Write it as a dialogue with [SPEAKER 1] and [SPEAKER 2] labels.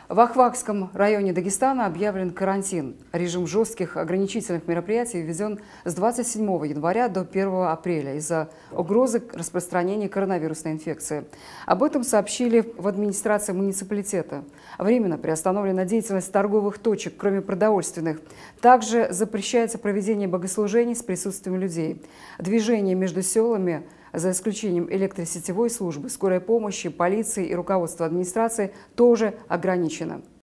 [SPEAKER 1] В Ахвакском районе Дагестана объявлен карантин. Режим жестких ограничительных мероприятий введен с 27 января до 1 апреля из-за угрозы распространения коронавирусной инфекции. Об этом сообщили в администрации муниципалитета. Временно приостановлена деятельность торговых точек, кроме продовольственных. Также запрещается проведение богослужений с присутствием людей. Движение между селами, за исключением электросетевой службы, скорой помощи, полиции и руководства администрации, тоже ограничено.